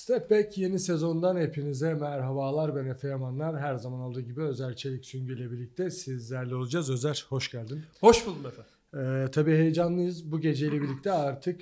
Step Back yeni sezondan hepinize merhabalar. Ben Efe Yamanlar. Her zaman olduğu gibi Özer Çelik Süngü ile birlikte sizlerle olacağız. Özer, hoş geldin. Hoş buldum Efe. Tabii heyecanlıyız. Bu geceyle birlikte artık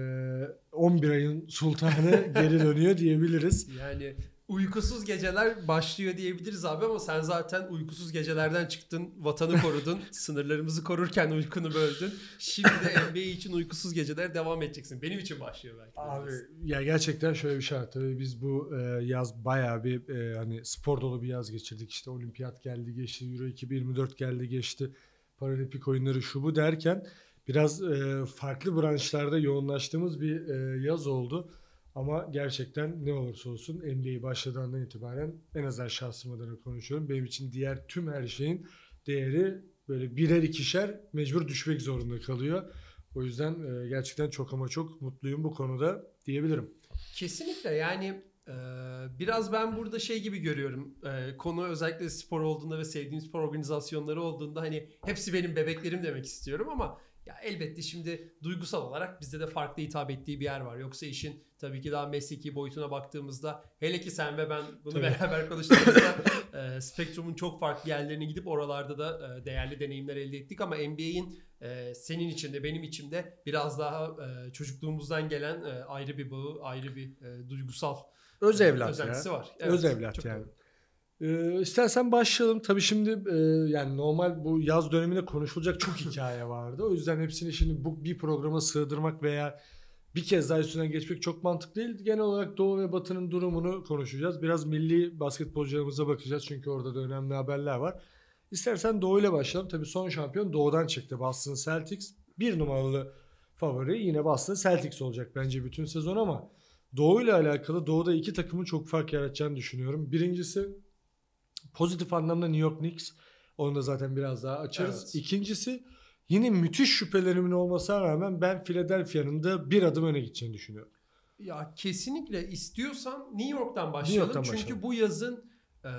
11 ayın sultanı geri dönüyor diyebiliriz. Yani uykusuz geceler başlıyor diyebiliriz abi, ama sen zaten uykusuz gecelerden çıktın, vatanı korudun, sınırlarımızı korurken uykunu böldün. Şimdi de NBA için uykusuz geceler devam edeceksin. Benim için başlıyor belki. Abi ya gerçekten şöyle bir şey var. Tabii biz bu yaz bayağı bir hani spor dolu bir yaz geçirdik. İşte olimpiyat geldi geçti, Euro 2024 geldi geçti, paralimpik oyunları şu bu derken biraz farklı branşlarda yoğunlaştığımız bir yaz oldu. Ama gerçekten ne olursa olsun NBA başladığından itibaren, en azından şahsım adına konuşuyorum, benim için diğer tüm her şeyin değeri böyle birer ikişer mecbur düşmek zorunda kalıyor. O yüzden gerçekten çok ama çok mutluyum bu konuda diyebilirim. Kesinlikle, yani biraz ben burada şey gibi görüyorum. Konu özellikle spor olduğunda ve sevdiğim spor organizasyonları olduğunda hani hepsi benim bebeklerim demek istiyorum, ama ya elbette şimdi duygusal olarak bizde de farklı hitap ettiği bir yer var. Yoksa işin tabii ki daha mesleki boyutuna baktığımızda, hele ki sen ve ben bunu tabii beraber konuştuğumuzda spektrumun çok farklı yerlerine gidip oralarda da değerli deneyimler elde ettik. Ama NBA'in senin için de benim için de biraz daha çocukluğumuzdan gelen ayrı bir bağı, ayrı bir duygusal öz evlat özentisi ya. var. Evet, öz evlat yani. doğru. İstersen başlayalım. Tabii şimdi yani normal bu yaz döneminde konuşulacak çok hikaye vardı. O yüzden hepsini şimdi bu bir programa sığdırmak veya bir kez daha üstünden geçmek çok mantıklı değil. Genel olarak Doğu ve Batı'nın durumunu konuşacağız. Biraz milli basketbolcularımıza bakacağız çünkü orada da önemli haberler var. İstersen Doğu ile başlayalım. Tabii son şampiyon Doğu'dan çıktı, Boston Celtics. Bir numaralı favori yine Boston Celtics olacak bence bütün sezon, ama Doğu ile alakalı Doğu'da iki takımın çok fark yaratacağını düşünüyorum. Birincisi pozitif anlamda New York Knicks. Onu da zaten biraz daha açarız. Evet. İkincisi yine müthiş şüphelerimin olmasına rağmen ben Philadelphia'nın da bir adım öne gideceğini düşünüyorum. Ya kesinlikle, istiyorsan New York'tan başlayalım. New York'tan Çünkü başlayalım. bu yazın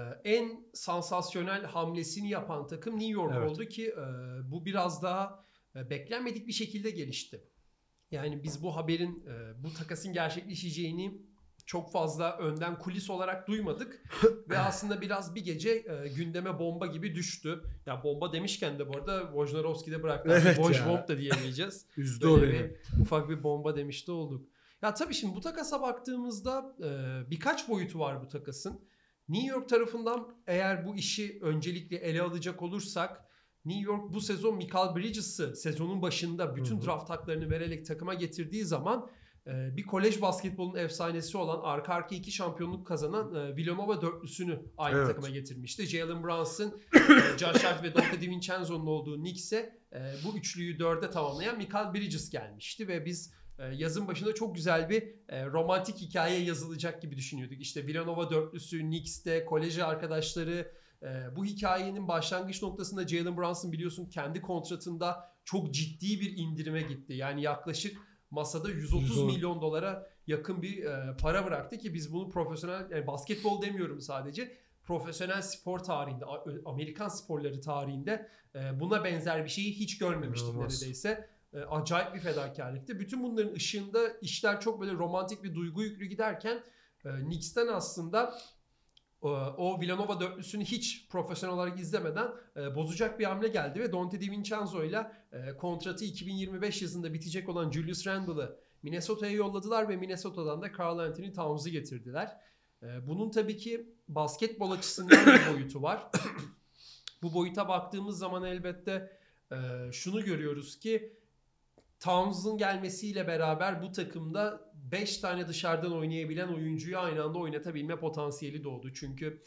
en sansasyonel hamlesini yapan takım New York Evet. oldu ki bu biraz daha beklenmedik bir şekilde gelişti. Yani biz bu haberin, bu takasın gerçekleşeceğini çok fazla önden kulis olarak duymadık ve aslında biraz bir gece gündeme bomba gibi düştü. Ya bomba demişken de bu arada Wojnarowski'de bıraktı. Evet Woj ya. bomb da diyemeyeceğiz. Üzdü o Böyle beni. ufak bir bomba demiş de olduk. Ya tabii şimdi bu takasa baktığımızda birkaç boyutu var bu takasın. New York tarafından eğer bu işi öncelikle ele alacak olursak, New York bu sezon Mikal Bridges'ı sezonun başında bütün draft haklarını vererek takıma getirdiği zaman bir kolej basketbolunun efsanesi olan, arka arkaya 2 şampiyonluk kazanan Villanova dörtlüsünü aynı Evet. takıma getirmişti. Jalen Brunson, Josh Hart ve Donte DiVincenzo'nun olduğu Knicks'e bu üçlüyü 4'e tamamlayan Mikal Bridges gelmişti ve biz yazın başında çok güzel bir romantik hikaye yazılacak gibi düşünüyorduk. İşte Villanova dörtlüsü, Knicks'te, koleji arkadaşları. Bu hikayenin başlangıç noktasında Jalen Brunson biliyorsun kendi kontratında çok ciddi bir indirime gitti. Yani yaklaşık masada 130 milyon dolara yakın bir para bıraktı ki biz bunu profesyonel, yani basketbol demiyorum sadece, profesyonel spor tarihinde, Amerikan sporları tarihinde buna benzer bir şeyi hiç görmemiştik neredeyse. Acayip bir fedakarlıktı. Bütün bunların ışığında işler çok böyle romantik bir duygu yüklü giderken Knicks'ten aslında o Villanova dörtlüsünü hiç profesyonel olarak izlemeden bozacak bir hamle geldi ve Donte DiVincenzo ile kontratı 2025 yazında bitecek olan Julius Randle'ı Minnesota'ya yolladılar ve Minnesota'dan da Karl Anthony Towns'u getirdiler. Bunun tabii ki basketbol açısından bir boyutu var. Bu boyuta baktığımız zaman elbette şunu görüyoruz ki Towns'un gelmesiyle beraber bu takımda 5 tane dışarıdan oynayabilen oyuncuyu aynı anda oynatabilme potansiyeli doğdu. Çünkü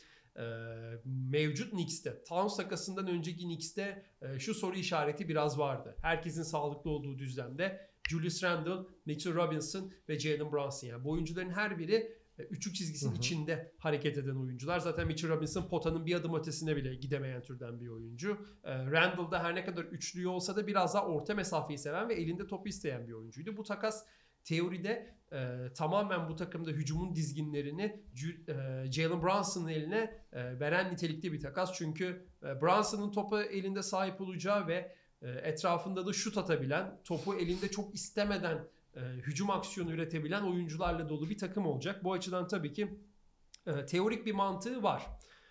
mevcut Knicks'te, Towns takasından önceki Knicks'te şu soru işareti biraz vardı. Herkesin sağlıklı olduğu düzlemde Julius Randle, Mitchell Robinson ve Jalen Brunson. Yani bu oyuncuların her biri üçlük çizgisinin içinde hareket eden oyuncular. Zaten Mitchell Robinson potanın bir adım ötesine bile gidemeyen türden bir oyuncu. Randle da her ne kadar üçlüğü olsa da biraz daha orta mesafeyi seven ve elinde topu isteyen bir oyuncuydu. Bu takas teoride tamamen bu takımda hücumun dizginlerini Jalen Brunson'ın eline veren nitelikte bir takas. Çünkü Brunson'ın topa elinde sahip olacağı ve etrafında da şut atabilen, topu elinde çok istemeden hücum aksiyonu üretebilen oyuncularla dolu bir takım olacak. Bu açıdan tabii ki teorik bir mantığı var.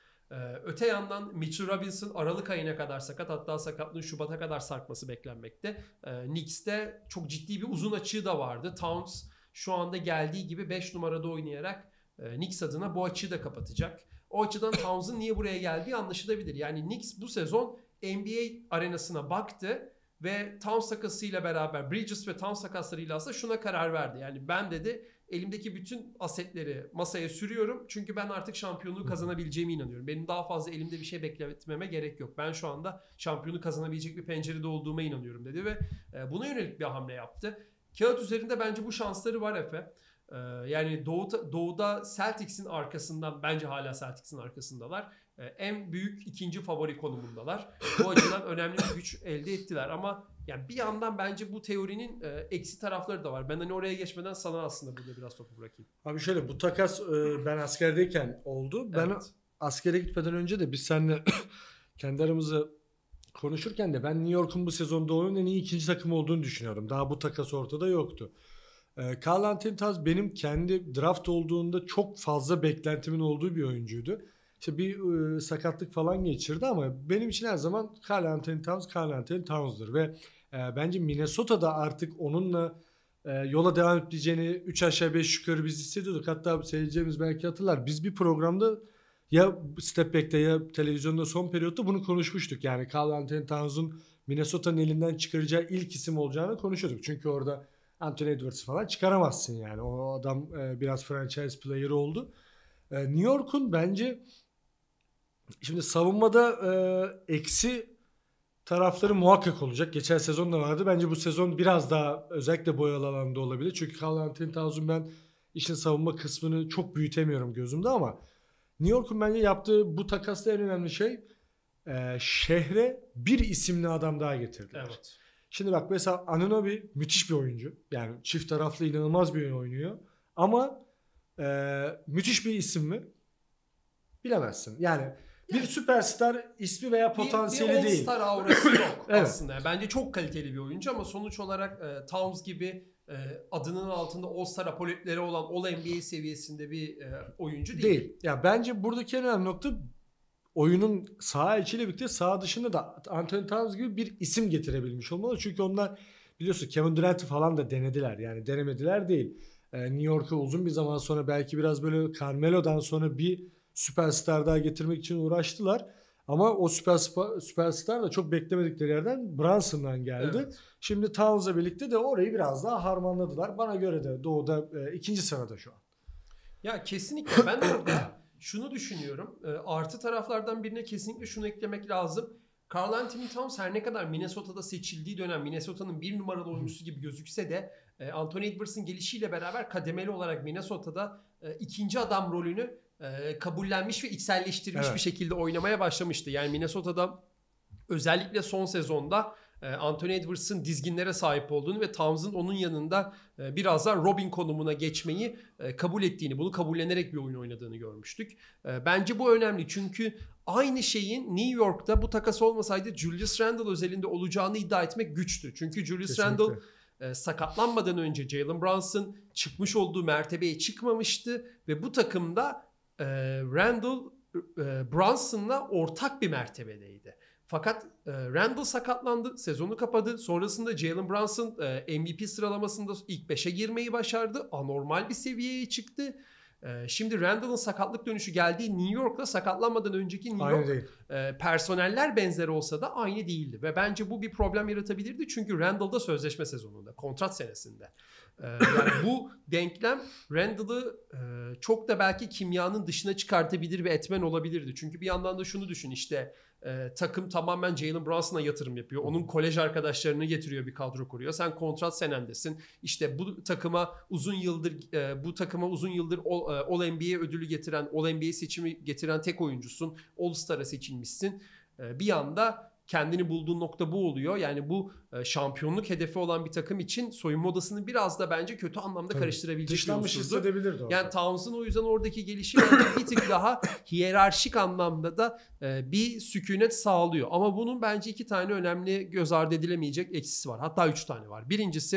Öte yandan Mitchell Robinson Aralık ayına kadar sakat, hatta sakatlığın Şubat'a kadar sarkması beklenmekte. Knicks'te çok ciddi bir uzun açığı da vardı. Towns şu anda geldiği gibi 5 numarada oynayarak Knicks adına bu açığı da kapatacak. O açıdan Towns'un niye buraya geldiği anlaşılabilir. Yani Knicks bu sezon NBA arenasına baktı ve Towns takasıyla beraber Bridges ve Towns takaslarıyla aslında şuna karar verdi. Yani ben dedi elimdeki bütün asetleri masaya sürüyorum. Çünkü ben artık şampiyonluğu kazanabileceğime inanıyorum. Benim daha fazla elimde bir şey bekletmeme gerek yok. Ben şu anda şampiyonu kazanabilecek bir pencerede olduğuma inanıyorum dedi ve buna yönelik bir hamle yaptı. Kağıt üzerinde bence bu şansları var Efe. Yani Doğu'da Celtics'in arkasından, bence hala Celtics'in arkasındalar. En büyük ikinci favori konumundalar. Bu açıdan önemli bir güç elde ettiler ama yani bir yandan bence bu teorinin eksi tarafları da var. Ben hani oraya geçmeden sana aslında burada biraz topu bırakayım. Abi şöyle, bu takas ben askerdeyken oldu. Ben askere gitmeden önce de biz seninle kendi aramızda konuşurken de ben New York'un bu sezonda oyunun en iyi ikinci takım olduğunu düşünüyorum. Daha bu takas ortada yoktu. Karl Anthony Towns benim kendi draft olduğunda çok fazla beklentimin olduğu bir oyuncuydu. İşte bir sakatlık falan geçirdi ama benim için her zaman Karl Anthony Towns'dur ve bence Minnesota'da artık onunla yola devam edeceğini 3 aşağı 5 yukarı biz hissediyorduk. Hatta seyircilerimiz belki hatırlar. Biz bir programda ya Step Back'te ya televizyonda son periyotta bunu konuşmuştuk. Yani Karl Anthony Towns'un Minnesota'nın elinden çıkaracağı ilk isim olacağını konuşuyorduk. Çünkü orada Anthony Edwards falan çıkaramazsın yani. O adam biraz franchise player oldu. New York'un bence şimdi savunmada eksi tarafları muhakkak olacak. Geçen sezon da vardı. Bence bu sezon biraz daha özellikle boyalı alanda olabilir. Çünkü Karl Anthony Towns'un ben işin savunma kısmını çok büyütemiyorum gözümde ama New York'un bence yaptığı bu takasla en önemli şey şehre bir isimli adam daha getirdiler. Evet. Şimdi bak mesela Anunoby müthiş bir oyuncu. Yani çift taraflı inanılmaz bir oyun oynuyor. Ama müthiş bir isim mi? Bilemezsin. Yani bir süperstar ismi veya potansiyeli bir değil. Bir all-star aurası yok Evet. aslında. Bence çok kaliteli bir oyuncu ama sonuç olarak Towns gibi adının altında all-star apoletleri olan All-NBA seviyesinde bir oyuncu değil. Ya bence buradaki en önemli nokta oyunun saha içiyle birlikte saha dışında da Anthony Towns gibi bir isim getirebilmiş olmalı. Çünkü onlar biliyorsun Kevin Durant'ı falan da denediler. Yani denemediler değil. New York'a uzun bir zaman sonra belki biraz böyle Carmelo'dan sonra bir süperstar daha getirmek için uğraştılar. Ama o süperstar da çok beklemedikleri yerden Brunson'dan geldi. Evet. Şimdi Towns'la birlikte de orayı biraz daha harmanladılar. Bana göre de Doğu'da ikinci sırada şu an. Ya kesinlikle ben orada şunu düşünüyorum. Artı taraflardan birine kesinlikle şunu eklemek lazım. Karl Anthony Towns her ne kadar Minnesota'da seçildiği dönem Minnesota'nın bir numaralı oyuncusu gibi gözükse de Anthony Edwards'ın gelişiyle beraber kademeli olarak Minnesota'da ikinci adam rolünü kabullenmiş ve içselleştirmiş bir şekilde oynamaya başlamıştı. Yani Minnesota'da özellikle son sezonda Anthony Edwards'ın dizginlere sahip olduğunu ve Towns'ın onun yanında biraz daha Robin konumuna geçmeyi kabul ettiğini, bunu kabullenerek bir oyun oynadığını görmüştük. Bence bu önemli çünkü aynı şeyin New York'ta bu takas olmasaydı Julius Randle özelinde olacağını iddia etmek güçtü. Çünkü Julius Kesinlikle. Randle sakatlanmadan önce Jalen Brunson çıkmış olduğu mertebeye çıkmamıştı ve bu takımda Randle Brunson'la ortak bir mertebedeydi. Fakat Randle sakatlandı, sezonu kapadı. Sonrasında Jalen Brunson MVP sıralamasında ilk 5'e girmeyi başardı. Anormal bir seviyeye çıktı. Şimdi Randle'ın sakatlık dönüşü geldiği New York'la sakatlanmadan önceki New York personeller benzer olsa da aynı değildi. Ve bence bu bir problem yaratabilirdi. Çünkü Randle'da sözleşme sezonunda, kontrat senesinde. Yani bu denklem Randle'ı çok da belki kimyanın dışına çıkartabilir ve etmen olabilirdi. Çünkü bir yandan da şunu düşün işte takım tamamen Jalen Brunson'a yatırım yapıyor. Onun kolej arkadaşlarını getiriyor, bir kadro kuruyor. Sen kontrat senendesin. İşte bu takıma uzun yıldır All-NBA ödülü getiren, All-NBA seçimi getiren tek oyuncusun. All-Star'a seçilmişsin. Bir anda kendini bulduğun nokta bu oluyor. Yani bu şampiyonluk hedefi olan bir takım için soyunma odasını biraz da bence kötü anlamda karıştırabilecek bir dışlanmış unsurdu. hissedebilirdi orada. Yani Towns'ın o yüzden oradaki gelişi bence bir tık daha hiyerarşik anlamda da bir sükunet sağlıyor. Ama bunun bence iki tane önemli göz ardı edilemeyecek eksisi var. Hatta 3 tane var. Birincisi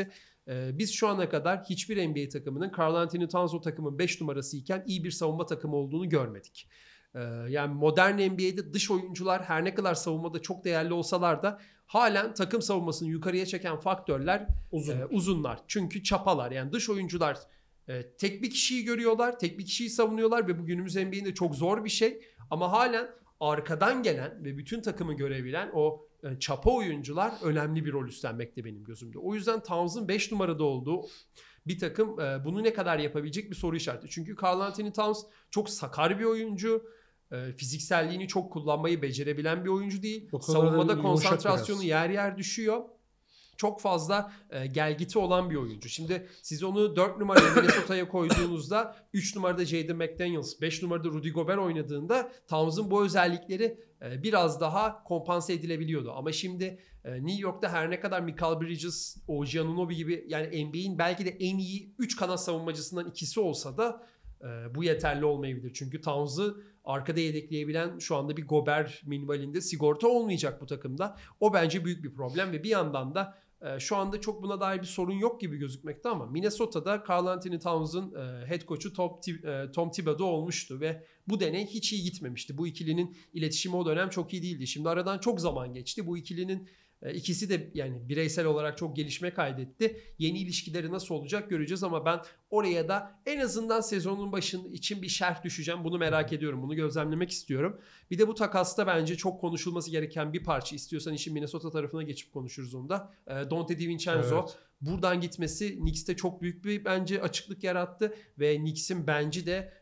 Biz şu ana kadar hiçbir NBA takımının Karl Anthony Towns o takımın 5 numarası iken iyi bir savunma takımı olduğunu görmedik. Yani modern NBA'de dış oyuncular her ne kadar savunmada çok değerli olsalar da halen takım savunmasını yukarıya çeken faktörler uzunlar. Çünkü çapalar. Yani dış oyuncular tek bir kişiyi görüyorlar, tek bir kişiyi savunuyorlar ve bu günümüz NBA'inde çok zor bir şey. Ama halen arkadan gelen ve bütün takımı görebilen o çapa oyuncular önemli bir rol üstlenmekte benim gözümde. O yüzden Towns'ın 5 numarada olduğu bir takım bunu ne kadar yapabilecek bir soru işareti. Çünkü Karl Anthony Towns çok sakar bir oyuncu. Fizikselliğini çok kullanmayı becerebilen bir oyuncu değil. Savunmada konsantrasyonu yer yer düşüyor. Çok fazla gelgiti olan bir oyuncu. Şimdi siz onu 4 numaraya Minnesota'ya koyduğunuzda 3 numarada Jaden McDaniels, 5 numarada Rudy Gobert oynadığında Towns'ın bu özellikleri biraz daha kompanse edilebiliyordu. Ama şimdi New York'ta her ne kadar Mikal Bridges, OG Anunoby gibi yani NBA'in belki de en iyi 3 kanat savunmacısından ikisi olsa da bu yeterli olmayabilir. Çünkü Towns'ı arkada yedekleyebilen şu anda bir Gobert minimalinde sigorta olmayacak bu takımda. O bence büyük bir problem ve bir yandan da şu anda çok buna dair bir sorun yok gibi gözükmekte ama Minnesota'da Karl Anthony Towns'ın head coach'u Tom Thibodeau olmuştu ve bu deney hiç iyi gitmemişti. Bu ikilinin iletişimi o dönem çok iyi değildi. Şimdi aradan çok zaman geçti. Bu ikilinin ikisi de yani bireysel olarak çok gelişme kaydetti. Yeni ilişkileri nasıl olacak göreceğiz ama ben oraya da en azından sezonun başında için bir şerh düşeceğim. Bunu merak ediyorum. Bunu gözlemlemek istiyorum. Bir de bu takasta bence çok konuşulması gereken bir parça. İstiyorsan işin Minnesota tarafına geçip konuşuruz onu da. Donte DiVincenzo. Evet. Buradan gitmesi Knicks'te çok büyük bir bence açıklık yarattı. Ve Knicks'in bence de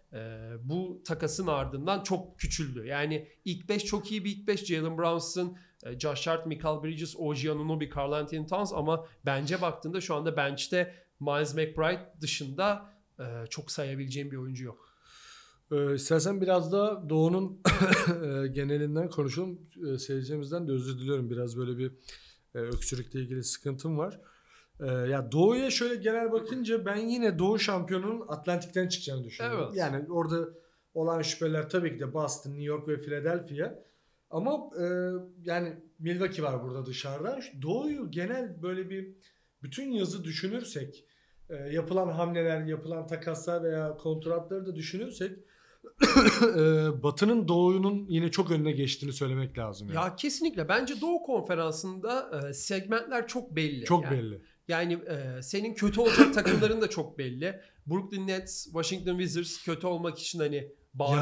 bu takasın ardından çok küçüldü. Yani ilk 5 çok iyi bir ilk 5. Jalen Brunson, Josh Hart, Mikal Bridges, OG Anunoby, Karl Anthony Towns ama bence baktığında şu anda bench'te Miles McBride dışında çok sayabileceğim bir oyuncu yok. İstersen biraz da Doğu'nun genelinden konuşalım. Seyircimizden de özür diliyorum. Biraz böyle bir öksürükle ilgili sıkıntım var. Ya Doğu'ya şöyle genel bakınca ben yine Doğu şampiyonunun Atlantik'ten çıkacağını düşünüyorum. Evet. Yani orada olan şüpheler tabii ki de Boston, New York ve Philadelphia. Ama yani Milwaukee var burada dışarıda. Doğu'yu genel böyle bir bütün yazı düşünürsek, yapılan hamleler, yapılan takaslar veya kontratları da düşünürsek Batı'nın Doğu'nun yine çok önüne geçtiğini söylemek lazım. Yani. Ya kesinlikle. Bence Doğu Konferansı'nda segmentler çok belli. Çok belli. Yani senin kötü olacak takımların da çok belli. Brooklyn Nets, Washington Wizards kötü olmak için hani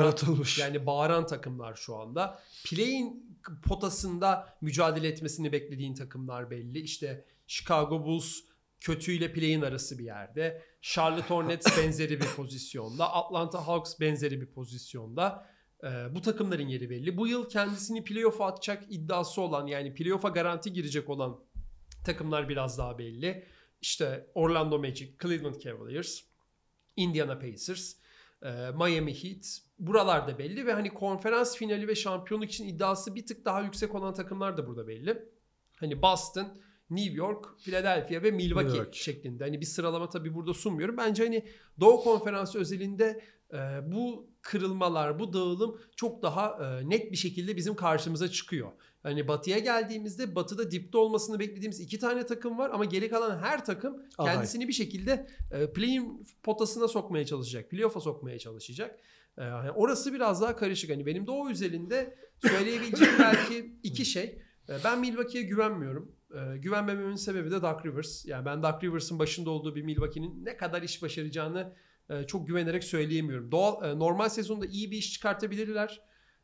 bağıran takımlar şu anda. Play-in potasında mücadele etmesini beklediğin takımlar belli. İşte Chicago Bulls kötüyle play-in arası bir yerde. Charlotte Hornets benzeri bir pozisyonda. Atlanta Hawks benzeri bir pozisyonda. Bu takımların yeri belli. Bu yıl kendisini playoff'a atacak iddiası olan yani playoff'a garanti girecek olan takımlar biraz daha belli. İşte Orlando Magic, Cleveland Cavaliers, Indiana Pacers, Miami Heat. Buralarda belli ve hani konferans finali ve şampiyonluk için iddiası bir tık daha yüksek olan takımlar da burada belli. Hani Boston, New York, Philadelphia ve Milwaukee şeklinde. Hani bir sıralama tabii burada sunmuyorum. Bence hani Doğu Konferansı özelinde bu kırılmalar, bu dağılım çok daha net bir şekilde bizim karşımıza çıkıyor. Hani Batı'ya geldiğimizde Batı'da dipte olmasını beklediğimiz 2 tane takım var ama geri kalan her takım kendisini bir şekilde play-in potasına sokmaya çalışacak, playoff'a sokmaya çalışacak. Orası biraz daha karışık. Hani benim Doğu özelinde söyleyebileceğim belki 2 şey. Ben Milwaukee'ye güvenmiyorum. Güvenmememin sebebi de Doc Rivers. Yani ben Doc Rivers'ın başında olduğu bir Milwaukee'nin ne kadar iş başaracağını çok güvenerek söyleyemiyorum. Normal sezonda iyi bir iş çıkartabilirler.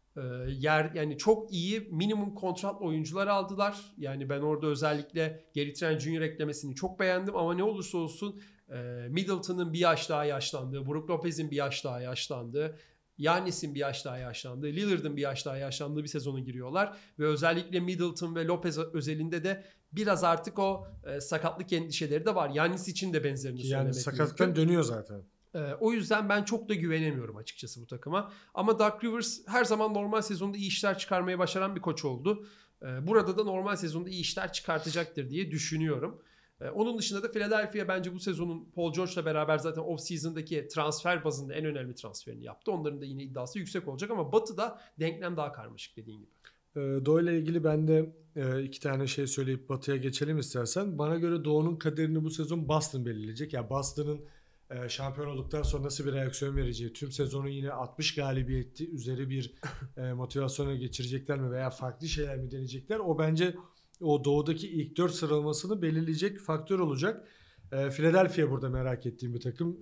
Yani çok iyi minimum kontrat oyuncular aldılar. Yani ben orada özellikle Gary Trent Jr. eklemesini çok beğendim ama ne olursa olsun Middleton'ın bir yaş daha yaşlandığı, Brook Lopez'in bir yaş daha yaşlandığı, Giannis'in bir yaş daha yaşlandığı, Lillard'ın bir yaş daha yaşlandığı bir sezona giriyorlar. Ve özellikle Middleton ve Lopez özelinde de biraz artık o sakatlık endişeleri de var. Giannis için de benzerini söylemek yani sakatlıktan dönüyor zaten. O yüzden ben çok da güvenemiyorum açıkçası bu takıma. Ama Doc Rivers her zaman normal sezonda iyi işler çıkarmaya başaran bir koç oldu. Burada da normal sezonda iyi işler çıkartacaktır diye düşünüyorum. Onun dışında da Philadelphia bence bu sezonun Paul George'la beraber zaten off-season'daki transfer bazında en önemli transferini yaptı. Onların da yine iddiası yüksek olacak ama Batı'da denklem daha karmaşık dediğin gibi. Doğu ile ilgili ben de iki tane şey söyleyip Batı'ya geçelim istersen. Bana göre Doğu'nun kaderini bu sezon Boston belirleyecek. Yani Boston'ın şampiyon olduktan sonra nasıl bir reaksiyon vereceği, tüm sezonu yine 60 galibiyeti üzeri bir motivasyona geçirecekler mi veya farklı şeyler mi deneyecekler? O bence o Doğu'daki ilk 4 sıralamasını belirleyecek faktör olacak. Philadelphia burada merak ettiğim bir takım.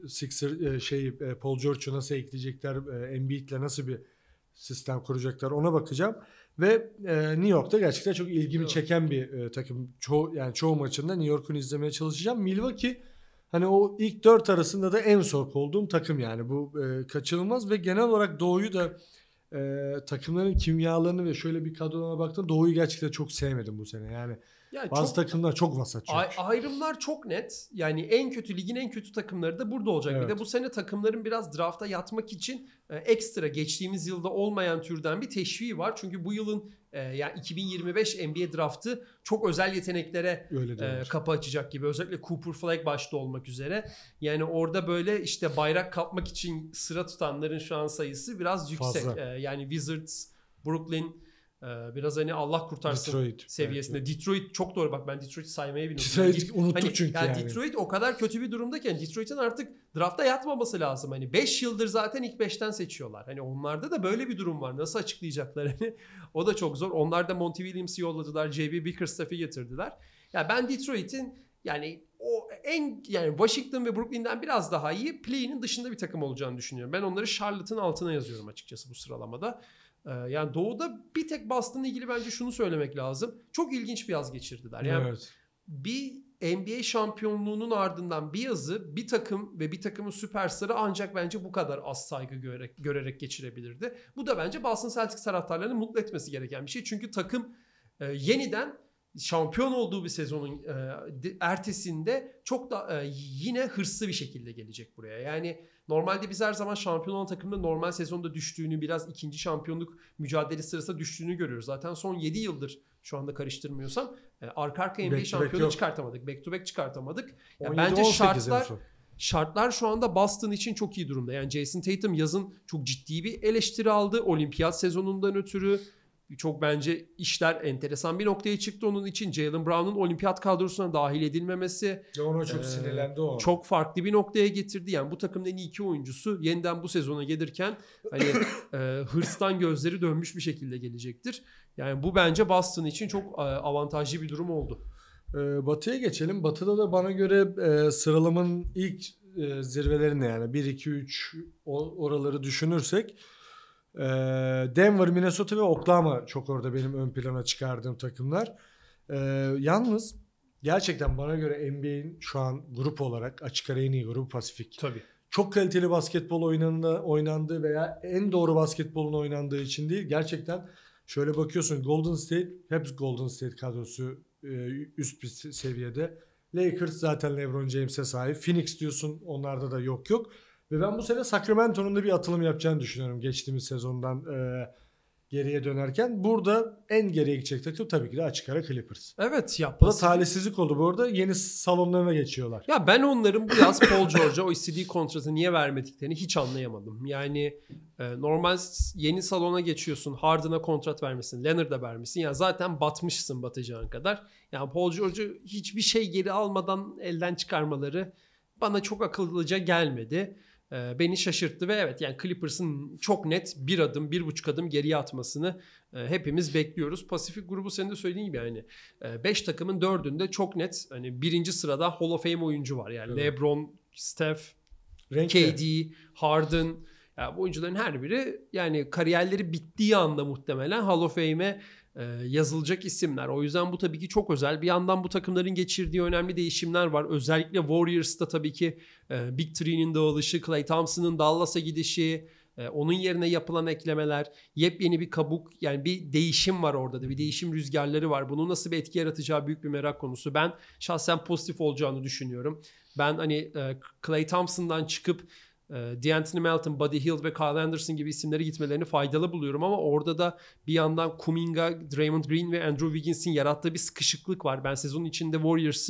Paul George'u nasıl ekleyecekler, Embiid'le nasıl bir sistem kuracaklar ona bakacağım. Ve New York'ta gerçekten çok ilgimi çeken bir takım. Çoğu maçında New York'un izlemeye çalışacağım. Milwaukee hani o ilk 4 arasında da en soğuk olduğum takım yani. Bu kaçınılmaz ve genel olarak Doğu'yu da takımların kimyalarını ve şöyle bir kadrolarına baktığımda Doğu'yu gerçekten çok sevmedim bu sene. Yani bazı takımlar çok vasat çünkü. Ayrımlar çok net. Yani ligin en kötü takımları da burada olacak. Evet. Bir de bu sene takımların biraz drafta yatmak için ekstra geçtiğimiz yılda olmayan türden bir teşviği var. Çünkü bu yılın yani 2025 NBA draftı çok özel yeteneklere kapı açacak gibi. Özellikle Cooper Flag başta olmak üzere. Yani orada böyle işte bayrak kapmak için sıra tutanların şu an sayısı biraz yüksek. Yani Wizards, Brooklyn, biraz hani Allah kurtarsın Detroit seviyesinde. Belki. Detroit çok doğru, bak ben Detroit'i saymaya bilmiyorum. Detroit unuttuk çünkü yani. Detroit o kadar kötü bir durumdayken Detroit'in artık drafta yatmaması lazım. Hani 5 yıldır zaten ilk 5'ten seçiyorlar. Hani onlarda da böyle bir durum var. Nasıl açıklayacaklar hani? O da çok zor. Onlar da Monty Williams'ı yolladılar. J.B. Bickerstaff'ı getirdiler. Ya ben Detroit'in yani yani Washington ve Brooklyn'den biraz daha iyi play-in'in dışında bir takım olacağını düşünüyorum. Ben onları Charlotte'ın altına yazıyorum açıkçası bu sıralamada. Yani Doğu'da bir tek Boston'la ilgili bence şunu söylemek lazım. Çok ilginç bir yaz geçirdiler. Yani bir NBA şampiyonluğunun ardından bir yazı bir takım ve bir takımın süperstarı ancak bence bu kadar az saygı görerek geçirebilirdi. Bu da bence Boston Celtics taraftarlarını mutlu etmesi gereken bir şey. Çünkü takım yeniden şampiyon olduğu bir sezonun ertesinde çok da yine hırslı bir şekilde gelecek buraya. Yani normalde biz her zaman şampiyon olan takımda normal sezonda düştüğünü, biraz ikinci şampiyonluk mücadelesi sırasında düştüğünü görüyoruz. Zaten son 7 yıldır şu anda karıştırmıyorsam arka arkaya NBA şampiyonu çıkartamadık. Back to back çıkartamadık. Yani bence şartlar şu anda Boston için çok iyi durumda. Yani Jason Tatum yazın çok ciddi bir eleştiri aldı. Olimpiyat sezonundan ötürü. Çok bence işler enteresan bir noktaya çıktı onun için. Jaylen Brown'un olimpiyat kadrosuna dahil edilmemesi. Ona çok sinirlendi o. Çok farklı bir noktaya getirdi. Yani bu takımın en iyi iki oyuncusu yeniden bu sezona gelirken hani hırstan gözleri dönmüş bir şekilde gelecektir. Yani bu bence Boston için çok avantajlı bir durum oldu. Batı'ya geçelim. Batı'da da bana göre sıralamanın ilk zirvelerinde yani 1, 2, 3 oraları düşünürsek Denver, Minnesota ve Oklahoma çok orada benim ön plana çıkardığım takımlar. Yalnız gerçekten bana göre NBA'in şu an grup olarak açık ara en iyi grubu Pasifik. Tabii. Çok kaliteli basketbol oynandığı veya en doğru basketbolun oynandığı için değil. Gerçekten şöyle bakıyorsun Golden State, hep Golden State kadrosu üst bir seviyede. Lakers zaten LeBron James'e sahip. Phoenix diyorsun, onlarda da yok. Ve ben bu sene Sacramento'nun da bir atılım yapacağını düşünüyorum geçtiğimiz sezondan geriye dönerken. Burada en geriye gidecek takım tabii ki de açık ara Clippers. Evet ya. Bu da talihsizlik oldu bu arada. Yeni salonlarına geçiyorlar. Ya ben onların bu yaz Paul George'a o istediği kontratı niye vermediklerini hiç anlayamadım. Yani normal yeni salona geçiyorsun. Harden'a kontrat vermişsin. Leonard'a vermişsin. Yani zaten batmışsın batacağın kadar. Yani Paul George'u hiçbir şey geri almadan elden çıkarmaları bana çok akıllıca gelmedi. Beni şaşırttı ve evet yani Clippers'ın çok net 1,5 adım geriye atmasını hepimiz bekliyoruz. Pasifik grubu senin de söylediğin gibi yani 5 takımın 4'ünde çok net hani birinci sırada Hall of Fame oyuncu var. Yani evet. LeBron, Steph, KD, Harden, yani bu oyuncuların her biri yani kariyerleri bittiği anda muhtemelen Hall of Fame'e yazılacak isimler. O yüzden bu tabii ki çok özel. Bir yandan bu takımların geçirdiği önemli değişimler var. Özellikle Warriors'ta tabii ki Big Three'nin dağılışı, Klay Thompson'ın Dallas'a gidişi, onun yerine yapılan eklemeler, yepyeni bir kabuk, yani bir değişim var orada da. Bir değişim rüzgarları var. Bunun nasıl bir etki yaratacağı büyük bir merak konusu. Ben şahsen pozitif olacağını düşünüyorum. Ben hani Klay Thompson'dan çıkıp D'Anthony Melton, Buddy Hield ve Kyle Anderson gibi isimlere gitmelerini faydalı buluyorum ama orada da bir yandan Kuminga, Draymond Green ve Andrew Wiggins'in yarattığı bir sıkışıklık var. Ben sezonun içinde Warriors'ı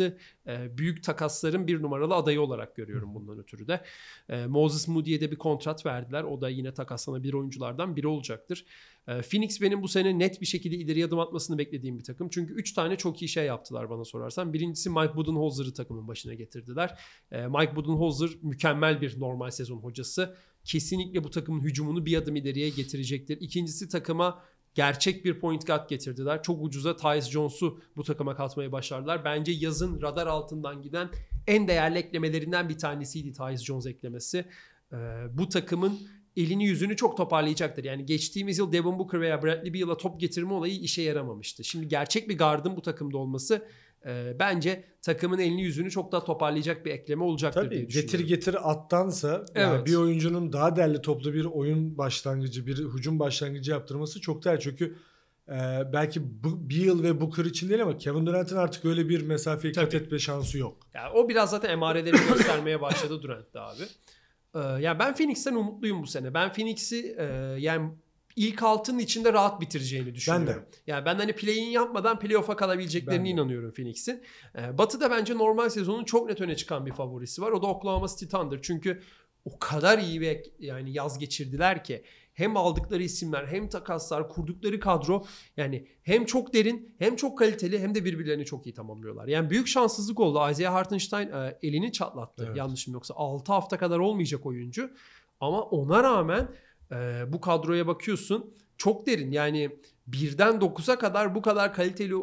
büyük takasların bir numaralı adayı olarak görüyorum bundan ötürü de. Moses Moody'ye de bir kontrat verdiler. O da yine takaslanabilir oyunculardan biri olacaktır. Phoenix benim bu sene net bir şekilde ileriye adım atmasını beklediğim bir takım. Çünkü 3 tane çok iyi şey yaptılar bana sorarsan. Birincisi Mike Budenholzer'ı takımın başına getirdiler. Mike Budenholzer mükemmel bir normal sezon hocası. Kesinlikle bu takımın hücumunu bir adım ileriye getirecektir. İkincisi takıma gerçek bir point guard getirdiler. Çok ucuza Tyus Jones'u bu takıma katmayı başardılar. Bence yazın radar altından giden en değerli eklemelerinden bir tanesiydi Tyus Jones eklemesi. Bu takımın elini yüzünü çok toparlayacaktır. Yani geçtiğimiz yıl Devin Booker veya Bradley Beal'a top getirme olayı işe yaramamıştı. Şimdi gerçek bir gardın bu takımda olması bence takımın elini yüzünü çok daha toparlayacak bir ekleme olacaktır Tabii, diye düşünüyorum. getir getir attansa yani Evet. bir oyuncunun daha derli toplu bir oyun başlangıcı, bir hücum başlangıcı yaptırması çok değerli. Çünkü belki Beal ve Booker için değil ama Kevin Durant'ın artık öyle bir mesafeyi kat etme şansı yok. Yani o biraz zaten emarelerini göstermeye başladı Durant'te abi. Yani ben Phoenix'ten umutluyum bu sene. Ben Phoenix'i yani ilk 6'nın içinde rahat bitireceğini düşünüyorum. Ben de. Yani ben hani play-in yapmadan playoff'a kalabileceklerine inanıyorum Phoenix'in. Batı'da bence normal sezonun çok net öne çıkan bir favorisi var. O da Oklahoma City Thunder. Çünkü o kadar iyi ve yani yaz geçirdiler ki hem aldıkları isimler hem takaslar kurdukları kadro yani hem çok derin hem çok kaliteli hem de birbirlerini çok iyi tamamlıyorlar. Yani büyük şanssızlık oldu. Isaiah Hartenstein elini çatlattı. Evet. Yanlışım yoksa 6 hafta kadar olmayacak oyuncu. Ama ona rağmen bu kadroya bakıyorsun çok derin. Yani 1'den 9'a kadar bu kadar kaliteli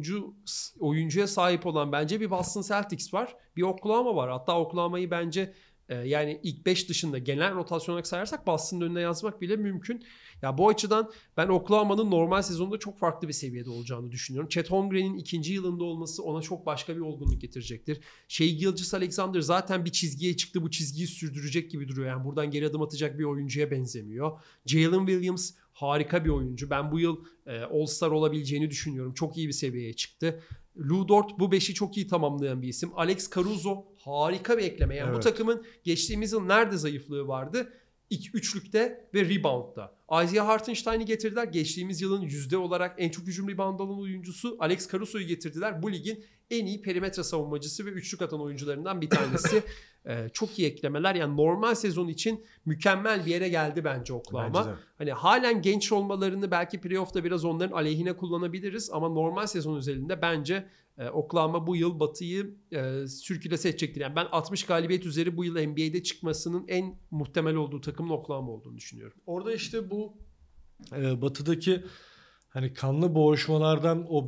oyuncuya sahip olan bence bir Boston Celtics var. Bir Oklahoma var. Hatta Oklahoma'yı bence yani ilk 5 dışında genel rotasyon olarak sayarsak Boston'ın önüne yazmak bile mümkün. Ya bu açıdan ben Oklahoma'nın normal sezonda çok farklı bir seviyede olacağını düşünüyorum. Chet Holmgren'in 2. yılında olması ona çok başka bir olgunluk getirecektir. Shai Gilgeous-Alexander zaten bir çizgiye çıktı. Bu çizgiyi sürdürecek gibi duruyor. Yani buradan geri adım atacak bir oyuncuya benzemiyor. Jalen Williams harika bir oyuncu. Ben bu yıl All-Star olabileceğini düşünüyorum. Çok iyi bir seviyeye çıktı. Lou Dort bu 5'i çok iyi tamamlayan bir isim. Alex Caruso harika bir ekleme. Yani bu takımın geçtiğimiz yıl nerede zayıflığı vardı? Üçlükte ve reboundda. Isaiah Hartenstein'i getirdiler. Geçtiğimiz yılın yüzde olarak en çok hücum rebound alan oyuncusu Alex Caruso'yu getirdiler. Bu ligin en iyi perimetre savunmacısı ve üçlük atan oyuncularından bir tanesi. Çok iyi eklemeler. Yani normal sezon için mükemmel bir yere geldi bence Oklahoma. Hani halen genç olmalarını belki playoff'ta biraz onların aleyhine kullanabiliriz ama normal sezon özelinde bence Oklahoma bu yıl Batı'yı sürkülese edecektir. Yani ben 60 galibiyet üzeri bu yıl NBA'de çıkmasının en muhtemel olduğu takımın Oklahoma olduğunu düşünüyorum. Orada işte bu Batı'daki hani kanlı boğuşmalardan o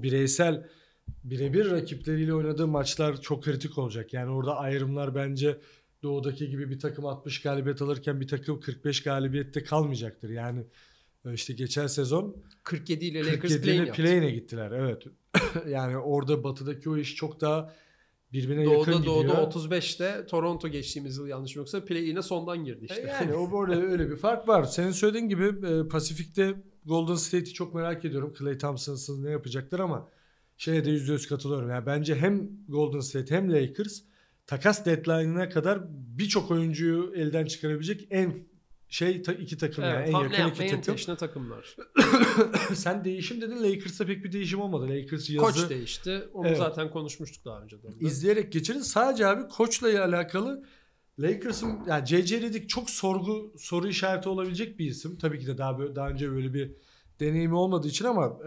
birebir rakipleriyle oynadığı maçlar çok kritik olacak. Yani orada ayrımlar bence Doğu'daki gibi bir takım 60 galibiyet alırken bir takım 45 galibiyette kalmayacaktır. Yani işte geçen sezon 47 ile Lakers play-in'e gittiler. Evet. Yani orada Batı'daki o iş çok daha birbirine yakın gidiyor. Doğu'da 35'te Toronto geçtiğimiz yıl yanlış yoksa play-in'e sondan girdi işte. Yani orada öyle bir fark var. Senin söylediğin gibi Pasifik'te Golden State'i çok merak ediyorum. Klay Thompson'sız ne yapacaklar ama şeye de %100 katılıyorum. Yani bence hem Golden State hem Lakers takas deadline'ına kadar birçok oyuncuyu elden çıkarabilecek iki takım evet, yani en yakın iki takım. Teşne takımlar. Sen değişim dedin. Lakers'ta pek bir değişim olmadı. Lakers yazı... Koç değişti. Onu zaten konuşmuştuk daha önce de. İzleyerek geçirin. Sadece abi koçla alakalı Lakers'ın yani J.J. Redick çok soru işareti olabilecek bir isim. Tabii ki de daha önce böyle bir deneyimi olmadığı için ama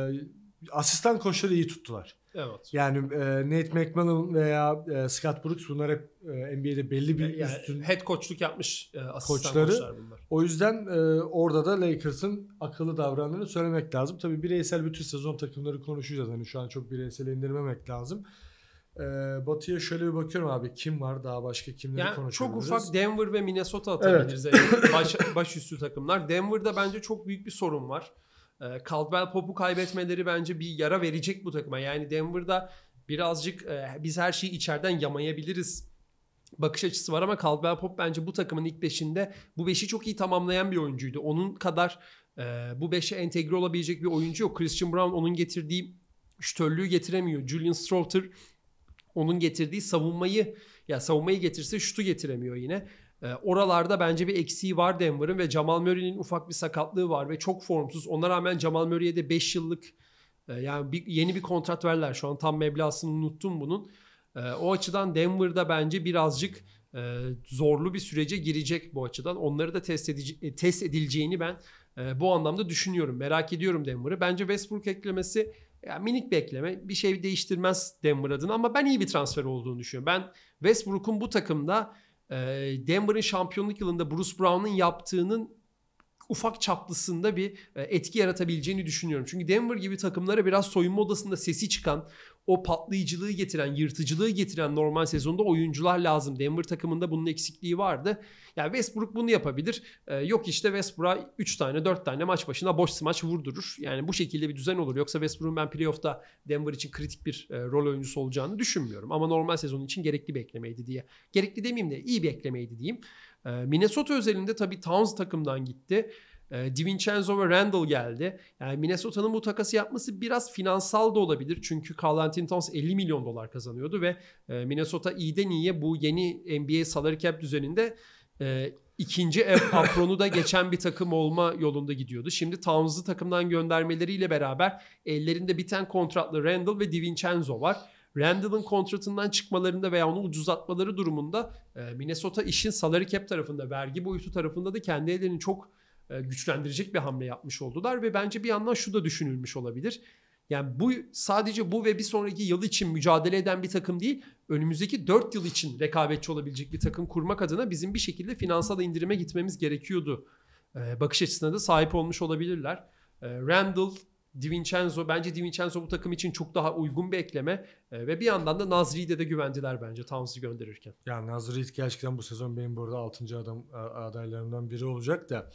asistan koçları iyi tuttular. Evet. Yani Nate McMillan veya Scott Brooks bunlar hep NBA'de belli bir üstün head koçluk yapmış asistan koçlar bunlar. O yüzden orada da Lakers'ın akıllı davrandığını söylemek lazım. Tabii bireysel bütün sezon takımları konuşacağız. Hani şu an çok bireysel indirmemek lazım. Batı'ya şöyle bir bakıyorum abi. Kim var? Daha başka kimleri konuşabiliriz? Çok ufak Denver ve Minnesota atabiliriz. Evet. Başüstü takımlar. Denver'da bence çok büyük bir sorun var. Caldwell Pope'u kaybetmeleri bence bir yara verecek bu takıma. Yani Denver'da birazcık biz her şeyi içeriden yamayabiliriz bakış açısı var ama Caldwell Pope bence bu takımın ilk 5'inde bu 5'i çok iyi tamamlayan bir oyuncuydu. Onun kadar bu 5'e entegre olabilecek bir oyuncu yok. Christian Brown onun getirdiği şütörlüğü getiremiyor. Julian Stroughter onun getirdiği savunmayı getirse şutu getiremiyor yine. Oralarda bence bir eksiği var Denver'ın ve Jamal Murray'nin ufak bir sakatlığı var ve çok formsuz. Ona rağmen Jamal Murray'e de 5 yıllık yani yeni bir kontrat verdiler. Şu an tam meblağını unuttum bunun. O açıdan Denver'da bence birazcık zorlu bir sürece girecek bu açıdan. Onları da test edileceğini ben bu anlamda düşünüyorum. Merak ediyorum Denver'ı. Bence Westbrook eklemesi minik bir ekleme. Bir şey değiştirmez Denver adına ama ben iyi bir transfer olduğunu düşünüyorum. Ben Westbrook'un bu takımda Denver'ın şampiyonluk yılında Bruce Brown'un yaptığının ufak çaplısında bir etki yaratabileceğini düşünüyorum. Çünkü Denver gibi takımlara biraz soyunma odasında sesi çıkan, o patlayıcılığı getiren, yırtıcılığı getiren normal sezonda oyuncular lazım. Denver takımında bunun eksikliği vardı. Yani Westbrook bunu yapabilir. Yok işte Westbrook'a 3 tane 4 tane maç başına boş smaç vurdurur. Yani bu şekilde bir düzen olur. Yoksa Westbrook'un ben playoff'ta Denver için kritik bir rol oyuncusu olacağını düşünmüyorum. Ama normal sezon için gerekli bir eklemeydi diye. Gerekli demeyeyim de iyi bir eklemeydi diyeyim. Minnesota özelinde tabii Towns takımdan gitti. DiVincenzo ve Randall geldi. Yani Minnesota'nın bu takası yapması biraz finansal da olabilir. Çünkü Karl-Anthony Towns $50 milyon kazanıyordu ve Minnesota iyiden iyiye bu yeni NBA salary cap düzeninde ikinci apronu da geçen bir takım olma yolunda gidiyordu. Şimdi Towns'ı takımdan göndermeleriyle beraber ellerinde biten kontratlı Randall ve DiVincenzo var. Randall'ın kontratından çıkmalarında veya onu ucuzlatmaları durumunda Minnesota işin salary cap tarafında, vergi boyutu tarafında da kendi ellerini çok güçlendirecek bir hamle yapmış oldular ve bence bir yandan şu da düşünülmüş olabilir. Yani bu sadece bu ve bir sonraki yıl için mücadele eden bir takım değil, önümüzdeki 4 yıl için rekabetçi olabilecek bir takım kurmak adına bizim bir şekilde finansal indirime gitmemiz gerekiyordu. Bakış açısına da sahip olmuş olabilirler. Randall, DiVincenzo, bence DiVincenzo bu takım için çok daha uygun bir ekleme ve bir yandan da Naz Reid'e de güvendiler bence Towns'ı gönderirken. Yani Naz Reid gerçekten bu sezon benim burada 6. adam adaylarımdan biri olacak da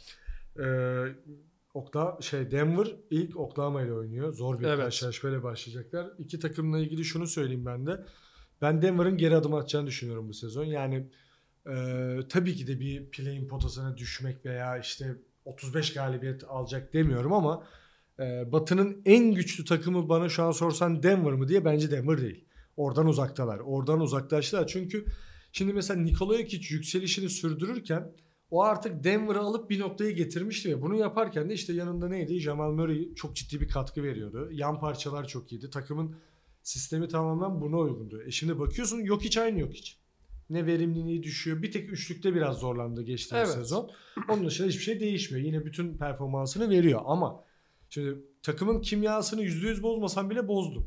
Denver ilk Oklahoma ile oynuyor. Zor bir karşılaşmayla başlayacaklar. İki takımla ilgili şunu söyleyeyim ben de. Ben Denver'ın geri adım atacağını düşünüyorum bu sezon. Yani tabii ki de bir play-in potasına düşmek veya işte 35 galibiyet alacak demiyorum ama Batı'nın en güçlü takımı bana şu an sorsan Denver mı diye, bence Denver değil. Oradan uzaktalar. Oradan uzaklaştılar. Çünkü şimdi mesela Nikola Jokic yükselişini sürdürürken o artık Denver'ı alıp bir noktaya getirmişti ve bunu yaparken de işte yanında neydi? Jamal Murray çok ciddi bir katkı veriyordu. Yan parçalar çok iyiydi. Takımın sistemi tamamen buna uygundu. Şimdi bakıyorsun Jokic aynı Jokic. Ne verimliliği düşüyor. Bir tek üçlükte biraz zorlandı geçtiğimiz sezon. Onun dışında hiçbir şey değişmiyor. Yine bütün performansını veriyor ama şimdi takımın kimyasını %100 bozmasan bile bozdum.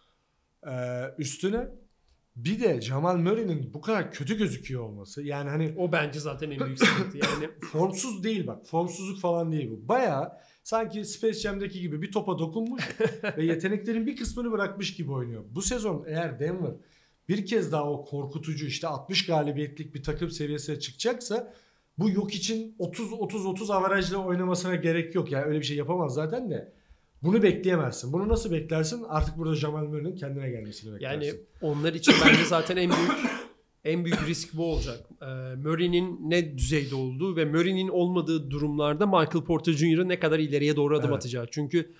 Üstüne bir de Jamal Murray'nin bu kadar kötü gözüküyor olması. Yani hani o bence zaten en büyük sıkıntı. Yani formsuz değil bak. Formsuzluk falan değil bu. Bayağı sanki Space Jam'deki gibi bir topa dokunmuş ve yeteneklerin bir kısmını bırakmış gibi oynuyor. Bu sezon eğer Denver bir kez daha o korkutucu işte 60 galibiyetlik bir takım seviyesine çıkacaksa bu yok için 30-30-30 averajla oynamasına gerek yok. Yani öyle bir şey yapamaz zaten de. Bunu bekleyemezsin. Bunu nasıl beklersin? Artık burada Jamal Murray'nin kendine gelmesini beklersin. Yani onlar için bence zaten en büyük risk bu olacak. Murray'nin ne düzeyde olduğu ve Murray'nin olmadığı durumlarda Michael Porter Jr.'ın ne kadar ileriye doğru adım atacağı. Çünkü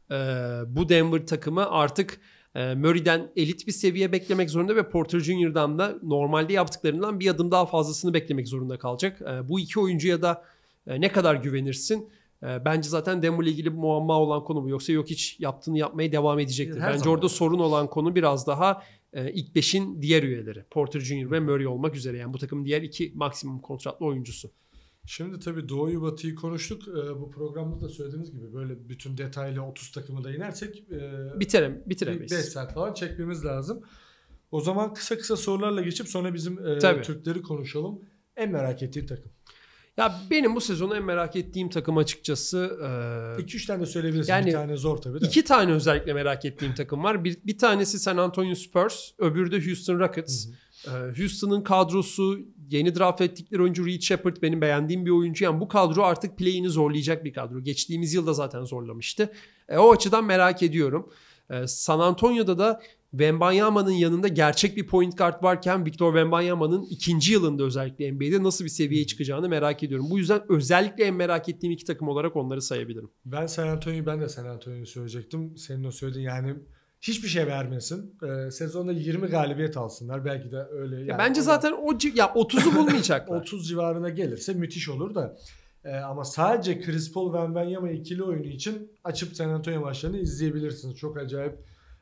bu Denver takımı artık Murray'den elit bir seviye beklemek zorunda ve Porter Jr.'dan da normalde yaptıklarından bir adım daha fazlasını beklemek zorunda kalacak. Bu iki oyuncuya da ne kadar güvenirsin? Bence zaten Denver'la ilgili muamma olan konu bu. Yoksa yok hiç yaptığını yapmaya devam edecektir. Bence orada sorun olan konu biraz daha ilk 5'in diğer üyeleri. Porter Jr. ve Murray olmak üzere. Yani bu takımın diğer iki maksimum kontratlı oyuncusu. Şimdi tabii Doğu'yu Batı'yı konuştuk. Bu programda da söylediğimiz gibi böyle bütün detaylı 30 takımı da inersek bitiremeyiz. 5 saat falan çekmemiz lazım. O zaman kısa sorularla geçip sonra bizim Türkleri konuşalım. En merak ettiğin takım. Ya benim bu sezonu en merak ettiğim takım açıkçası 2-3 tane de söyleyebilirsin. Yani bir tane zor tabii de. 2 tane özellikle merak ettiğim takım var. Bir tanesi San Antonio Spurs, öbürü de Houston Rockets. Houston'ın kadrosu, yeni draft ettikleri oyuncu Reed Shepard benim beğendiğim bir oyuncu. Yani bu kadro artık play'ini zorlayacak bir kadro. Geçtiğimiz yıl da zaten zorlamıştı. O açıdan merak ediyorum. San Antonio'da da Wembanyama'nın yanında gerçek bir point guard varken Victor Wembanyama'nın ikinci yılında özellikle NBA'de nasıl bir seviyeye çıkacağını merak ediyorum. Bu yüzden özellikle en merak ettiğim iki takım olarak onları sayabilirim. Ben de San Antonio'yu söyleyecektim. Senin o söylediğin yani hiçbir şey vermesin. Sezonda 20 galibiyet alsınlar. Belki de öyle. Yani bence zaten 30'u bulmayacaklar. 30 civarına gelirse müthiş olur da. Ama sadece Chris Paul ve Wembanyama ikili oyunu için açıp San Antonio maçlarını izleyebilirsiniz. Çok acayip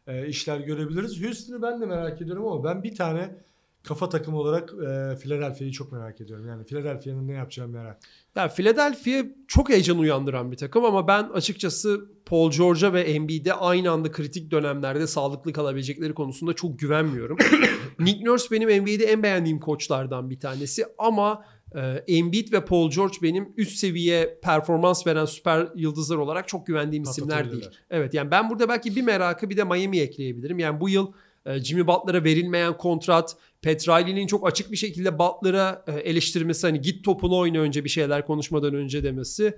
işler görebiliriz. Houston'ı ben de merak ediyorum ama ben bir tane kafa takımı olarak Philadelphia'yı çok merak ediyorum. Yani Philadelphia'nın ne yapacağını merak. Ya Philadelphia çok heyecan uyandıran bir takım ama ben açıkçası Paul George'a ve Embiid'e aynı anda kritik dönemlerde sağlıklı kalabilecekleri konusunda çok güvenmiyorum. Nick Nurse benim NBA'de en beğendiğim koçlardan bir tanesi ama Embiid ve Paul George benim üst seviye performans veren süper yıldızlar olarak çok güvendiğim isimler değil. Evet, yani ben burada belki bir merakı bir de Miami'yi ekleyebilirim. Yani bu yıl Jimmy Butler'a verilmeyen kontrat, Pat Riley'nin çok açık bir şekilde Butler'a eleştirmesi, hani git topunu oyna önce bir şeyler konuşmadan önce demesi.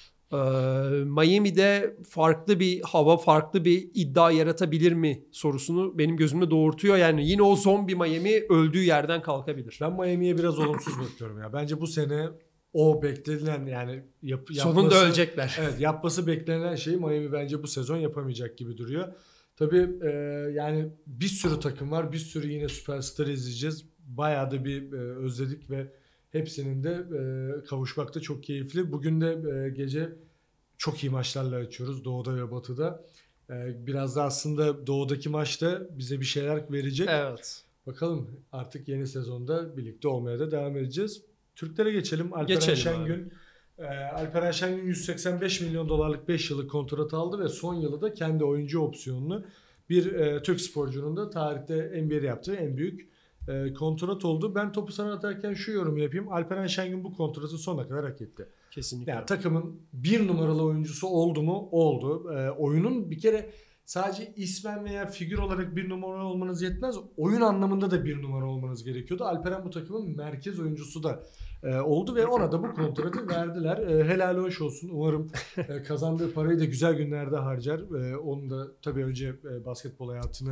Miami'de farklı bir hava, farklı bir iddia yaratabilir mi sorusunu benim gözümde doğurtuyor. Yani yine o zombi Miami öldüğü yerden kalkabilir. Ben Miami'ye biraz olumsuz bakıyorum ya. Bence bu sene o beklenilen yani sonunda ölecekler. Evet, yapması beklenen şeyi Miami bence bu sezon yapamayacak gibi duruyor. Tabii yani bir sürü takım var. Bir sürü yine süperstar izleyeceğiz. Bayağı da bir özledik ve hepsinin de kavuşmak da çok keyifli. Bugün de gece çok iyi maçlarla açıyoruz Doğu'da ve Batı'da. Biraz da aslında Doğu'daki maçta bize bir şeyler verecek. Evet. Bakalım, artık yeni sezonda birlikte olmaya da devam edeceğiz. Türklere geçelim. Alperen Şengün. Alperen Şengün 185 milyon dolarlık 5 yıllık kontrat aldı ve son yılı da kendi oyuncu opsiyonunu bir Türk sporcunun da tarihte NBA'de yaptığı en büyük kontrat oldu. Ben topu sana atarken şu yorumu yapayım. Alperen Şengün bu kontratı sonuna kadar hak etti. Kesinlikle. Yani takımın bir numaralı oyuncusu oldu mu? Oldu. Oyunun bir kere sadece ismen veya figür olarak bir numara olmanız yetmez. Oyun anlamında da bir numara olmanız gerekiyordu. Alperen bu takımın merkez oyuncusu da oldu ve ona da bu kontratı verdiler. Helal hoş olsun. Umarım kazandığı parayı da güzel günlerde harcar. Onun da tabii önce basketbol hayatını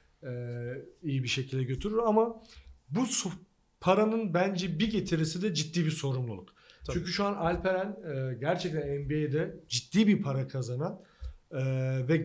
iyi bir şekilde götürür ama bu paranın bence bir getirisi de ciddi bir sorumluluk. Tabii. Çünkü şu an Alperen gerçekten NBA'de ciddi bir para kazanan ve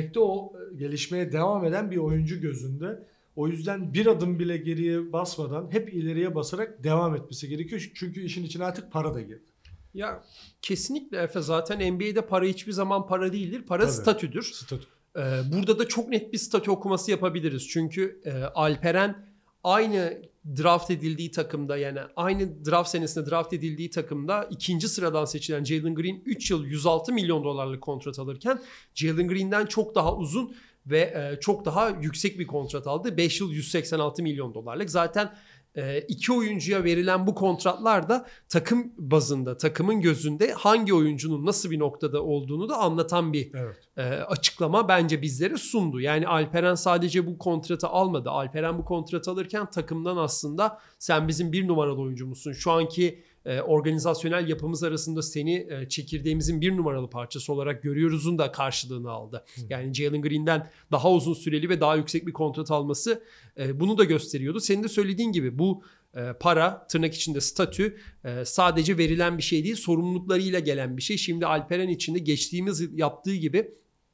gelişmeye devam eden bir oyuncu gözünde. O yüzden bir adım bile geriye basmadan hep ileriye basarak devam etmesi gerekiyor. Çünkü işin içine artık para da girdi. Ya kesinlikle Efe, zaten NBA'de para hiçbir zaman para değildir. Para tabii statüdür. Statü. Burada da çok net bir statü okuması yapabiliriz. Çünkü Alperen aynı draft edildiği takımda, yani aynı draft senesinde draft edildiği takımda ikinci sıradan seçilen Jalen Green 3 yıl 106 milyon dolarlık kontrat alırken Jalen Green'den çok daha uzun ve çok daha yüksek bir kontrat aldı. 5 yıl 186 milyon dolarlık. Zaten iki oyuncuya verilen bu kontratlar da takım bazında, takımın gözünde hangi oyuncunun nasıl bir noktada olduğunu da anlatan bir açıklama bence bizlere sundu. Yani Alperen sadece bu kontratı almadı. Alperen bu kontratı alırken takımdan aslında sen bizim bir numaralı oyuncumuzsun. Şu anki organizasyonel yapımız arasında seni çekirdeğimizin bir numaralı parçası olarak görüyoruz'un da karşılığını aldı. Yani Jalen Green'den daha uzun süreli ve daha yüksek bir kontrat alması bunu da gösteriyordu. Senin de söylediğin gibi bu para, tırnak içinde statü, sadece verilen bir şey değil, sorumluluklarıyla gelen bir şey. Şimdi Alperen için de geçtiğimiz yıl yaptığı gibi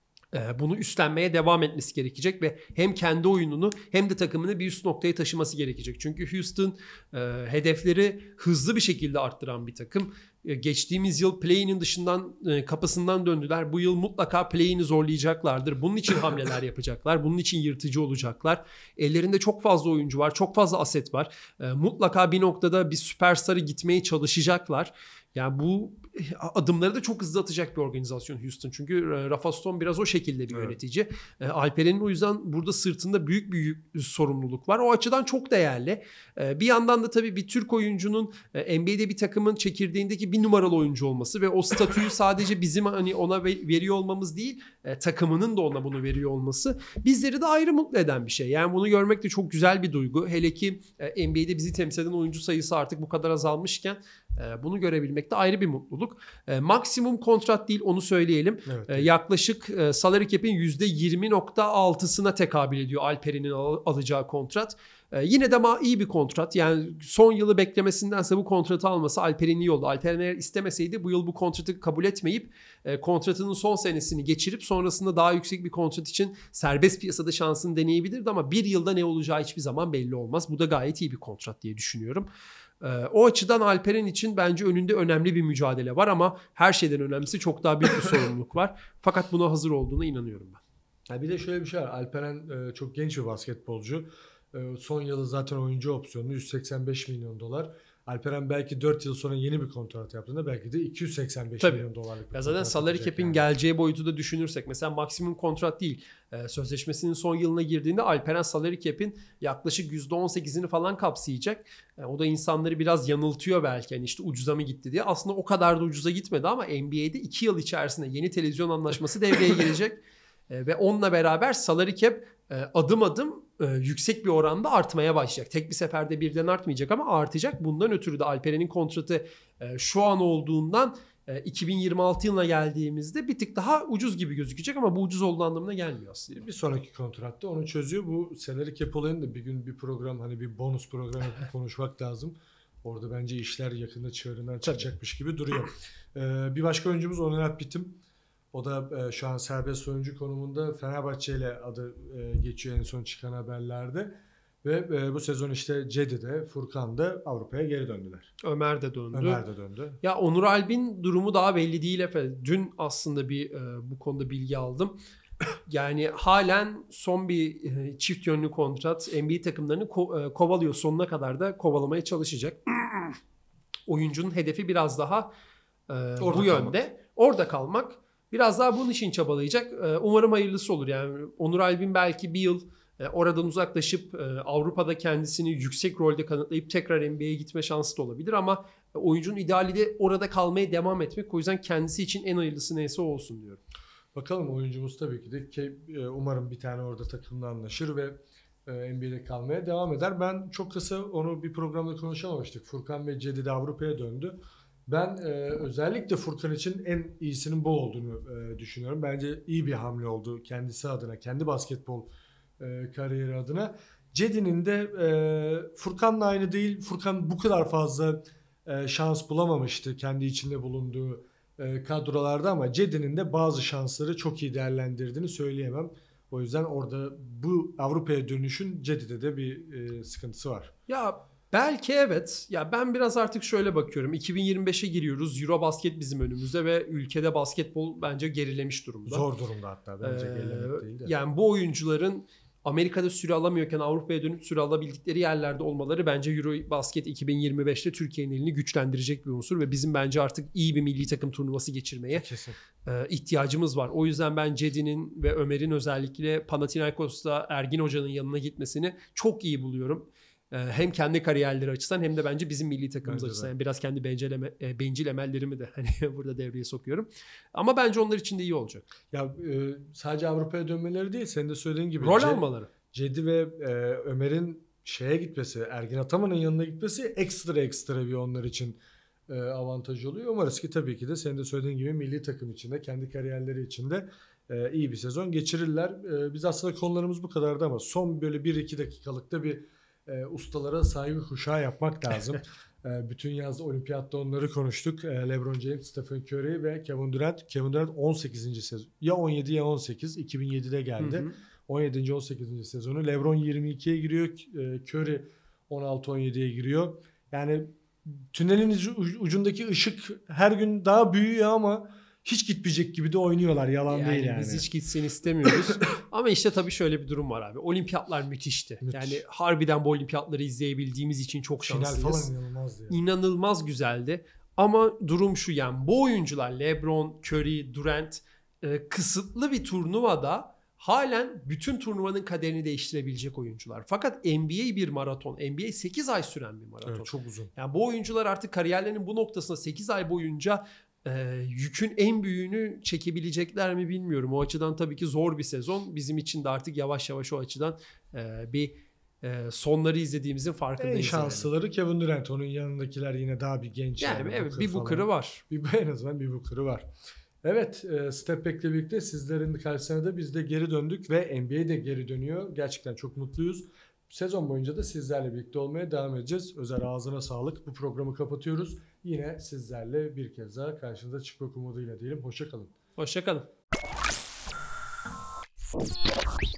bunu üstlenmeye devam etmesi gerekecek ve hem kendi oyununu hem de takımını bir üst noktaya taşıması gerekecek. Çünkü Houston hedefleri hızlı bir şekilde arttıran bir takım. Geçtiğimiz yıl play-in'in dışından kapısından döndüler. Bu yıl mutlaka play-in'i zorlayacaklardır. Bunun için hamleler yapacaklar. Bunun için yırtıcı olacaklar. Ellerinde çok fazla oyuncu var. Çok fazla aset var. Mutlaka bir noktada bir süperstarı gitmeye çalışacaklar. Yani bu adımları da çok hızlı atacak bir organizasyon Houston. Çünkü Rafa Stone biraz o şekilde bir yönetici. Alperen'in o yüzden burada sırtında büyük bir sorumluluk var. O açıdan çok değerli. Bir yandan da tabii bir Türk oyuncunun NBA'de bir takımın çekirdeğindeki bir numaralı oyuncu olması ve o statüyü sadece bizim hani ona veriyor olmamız değil, takımının da ona bunu veriyor olması bizleri de ayrı mutlu eden bir şey. Yani bunu görmek de çok güzel bir duygu. Hele ki NBA'de bizi temsil eden oyuncu sayısı artık bu kadar azalmışken bunu görebilmek de ayrı bir mutluluk. Maksimum kontrat değil, onu söyleyelim. Evet. Yaklaşık salary cap'in %20.6'sına tekabül ediyor Alperen'in alacağı kontrat. Yine de iyi bir kontrat. Yani son yılı beklemesindense bu kontratı alması Alperen'in iyi oldu. Alperen eğer istemeseydi bu yıl bu kontratı kabul etmeyip kontratının son senesini geçirip sonrasında daha yüksek bir kontrat için serbest piyasada şansını deneyebilirdi ama bir yılda ne olacağı hiçbir zaman belli olmaz. Bu da gayet iyi bir kontrat diye düşünüyorum. O açıdan Alperen için bence önünde önemli bir mücadele var ama her şeyden önemlisi çok daha büyük bir sorumluluk var. Fakat buna hazır olduğuna inanıyorum ben. Ya bir de şöyle bir şey var. Alperen çok genç bir basketbolcu. Son yılı zaten oyuncu opsiyonu 185 milyon dolar. Alperen belki 4 yıl sonra yeni bir kontrat yaptığında belki de 285 Tabii. milyon dolarlık bir Ya zaten kontrat salary yapacak cap'in yani. geleceği boyutu da düşünürsek mesela maksimum kontrat değil. Sözleşmesinin son yılına girdiğinde Alperen salary cap'in yaklaşık %18'ini falan kapsayacak. O da insanları biraz yanıltıyor belki. Yani işte ucuza mı gitti diye. Aslında o kadar da ucuza gitmedi ama NBA'de 2 yıl içerisinde yeni televizyon anlaşması devreye girecek. Ve onunla beraber salary cap adım adım yüksek bir oranda artmaya başlayacak. Tek bir seferde birden artmayacak ama artacak. Bundan ötürü de Alperen'in kontratı şu an olduğundan 2026 yılına geldiğimizde bir tık daha ucuz gibi gözükecek ama bu ucuz olduğu anlamına gelmiyor aslında. Bir sonraki kontratta onu çözüyor. Bu salary cap olayını da bir gün bir program hani bir bonus program yapıp konuşmak lazım. Orada bence işler yakında çığırından çıkacakmış gibi duruyor. Bir başka oyuncumuz Onur Bitim. O da şu an serbest oyuncu konumunda, Fenerbahçe ile adı geçiyor en son çıkan haberlerde. Ve bu sezon işte Cedi'de, Furkan da Avrupa'ya geri döndüler. Ömer de döndü. Ya Onur Alp'in durumu daha belli değil efendim. Dün aslında bir bu konuda bilgi aldım. Yani halen son bir çift yönlü kontrat NBA takımlarını kovalıyor. Sonuna kadar da kovalamaya çalışacak. Oyuncunun hedefi biraz daha bu yönde. Orada kalmak. Biraz daha bunun için çabalayacak. Umarım hayırlısı olur. Yani Onur Alp'in belki bir yıl oradan uzaklaşıp Avrupa'da kendisini yüksek rolde kanıtlayıp tekrar NBA'ye gitme şansı da olabilir ama oyuncunun ideali de orada kalmaya devam etmek. O yüzden kendisi için en hayırlısı neyse o olsun diyorum. Bakalım, oyuncumuz tabii ki de umarım bir tane orada takımla anlaşır ve NBA'de kalmaya devam eder. Ben çok kısa onu bir programda konuşamamıştık. Furkan ve Cedi de Avrupa'ya döndü. Ben özellikle Furkan için en iyisinin bu olduğunu düşünüyorum. Bence iyi bir hamle oldu kendisi adına, kendi basketbol kariyeri adına. Cedi'nin de Furkan'la aynı değil. Furkan bu kadar fazla şans bulamamıştı kendi içinde bulunduğu kadrolarda ama Cedi'nin de bazı şansları çok iyi değerlendirdiğini söyleyemem. O yüzden orada bu Avrupa'ya dönüşün Cedi'de de bir sıkıntısı var. Ya belki evet. Ya ben biraz artık şöyle bakıyorum. 2025'e giriyoruz. Eurobasket bizim önümüzde ve ülkede basketbol bence gerilemiş durumda. Zor durumda hatta, bence gerilemek değil de. Yani bu oyuncuların Amerika'da süre alamıyorken Avrupa'ya dönüp süre alabildikleri yerlerde olmaları bence Eurobasket 2025'te Türkiye'nin elini güçlendirecek bir unsur ve bizim bence artık iyi bir milli takım turnuvası geçirmeye ihtiyacımız var. O yüzden ben Cedi'nin ve Ömer'in özellikle Panathinaikos'ta Ergin Hoca'nın yanına gitmesini çok iyi buluyorum. Hem kendi kariyerleri açısından hem de bence bizim milli takımımız açısından. Yani biraz kendi bencil emellerimi de hani burada devreye sokuyorum. Ama bence onlar için de iyi olacak. Ya sadece Avrupa'ya dönmeleri değil, senin de söylediğin gibi. Rol almaları. Cedi ve Ömer'in şeye gitmesi, Ergin Ataman'ın yanına gitmesi ekstra bir onlar için avantaj oluyor. Umarız ki tabii ki de senin de söylediğin gibi milli takım içinde, kendi kariyerleri içinde iyi bir sezon geçirirler. Biz aslında konularımız bu kadardı ama son böyle 1-2 dakikalıkta bir ustalara saygı kuşağı yapmak lazım. Bütün yaz olimpiyatta onları konuştuk. LeBron James, Stephen Curry ve Kevin Durant. Kevin Durant 18. sezon. Ya 17 ya 18. 2007'de geldi. 17. 18. sezonu. LeBron 22'ye giriyor. Curry 16-17'ye giriyor. Yani tünelin ucundaki ışık her gün daha büyüyor ama hiç gitmeyecek gibi de oynuyorlar. Yalan değil yani. Biz hiç gitsin istemiyoruz. Ama işte tabii şöyle bir durum var abi. Olimpiyatlar müthişti. Müthiş. Yani harbiden bu olimpiyatları izleyebildiğimiz için çok şanslıyız. Final falan inanılmazdı. Yani. İnanılmaz güzeldi. Ama durum şu, yani bu oyuncular LeBron, Curry, Durant kısıtlı bir turnuvada halen bütün turnuvanın kaderini değiştirebilecek oyuncular. Fakat NBA bir maraton. NBA 8 ay süren bir maraton. Evet, çok uzun. Yani bu oyuncular artık kariyerlerinin bu noktasında 8 ay boyunca yükün en büyüğünü çekebilecekler mi bilmiyorum. O açıdan tabii ki zor bir sezon. Bizim için de artık yavaş yavaş o açıdan bir sonları izlediğimizin farkındayız. En şanslıları Kevin Durant. Onun yanındakiler yine daha bir genç. Yani evet, bir Booker'ı var. En azından bir Booker'ı var. Evet, Step Back'le birlikte sizlerin karşısına da biz de geri döndük ve NBA de geri dönüyor. Gerçekten çok mutluyuz. Sezon boyunca da sizlerle birlikte olmaya devam edeceğiz. Özel ağzına sağlık. Bu programı kapatıyoruz. Yine sizlerle bir kez daha karşınıza çıkmak umuduyla diyelim. Hoşça kalın. Hoşça kalın.